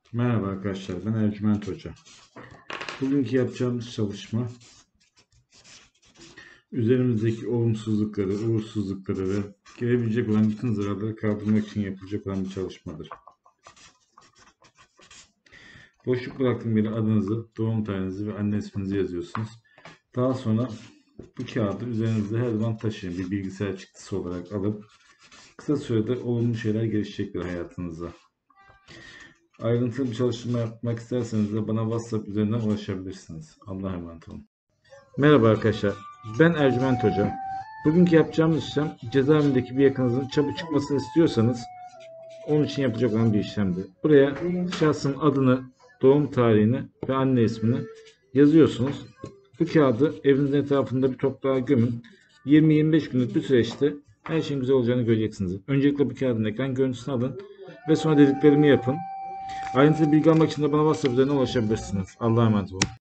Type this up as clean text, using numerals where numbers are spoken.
Merhaba arkadaşlar, ben Ercüment Hoca. Bugünkü yapacağımız çalışma, üzerimizdeki olumsuzlukları, uğursuzlukları ve gelebilecek olan bütün zararları kaldırmak için yapılacak olan bir çalışmadır. Boşluk bıraktığım yere adınızı, doğum tarihinizi ve anne isminizi yazıyorsunuz. Daha sonra bu kağıdı üzerinizde her zaman taşıyın, bir bilgisayar çıktısı olarak alıp kısa sürede olumlu şeyler gelişecektir hayatınıza. Ayrıntılı bir çalışma yapmak isterseniz de bana WhatsApp üzerinden ulaşabilirsiniz. Allah'a emanet olun. Merhaba arkadaşlar, ben Ercüment Hoca. Bugünkü yapacağımız işlem, cezaevindeki bir yakınızın çabuk çıkmasını istiyorsanız onun için yapılacak olan bir işlemdir. Buraya şahsın adını, doğum tarihini ve anne ismini yazıyorsunuz. Bu kağıdı evinizin etrafında bir toprağa gömün. 20-25 günlük bir süreçte her şeyin güzel olacağını göreceksiniz. Öncelikle bu kağıdın ekran görüntüsünü alın ve sonra dediklerimi yapın. Ayrıntılı bilgi almak için de bana WhatsApp üzerinden ulaşabilirsiniz. Allah'a emanet olun.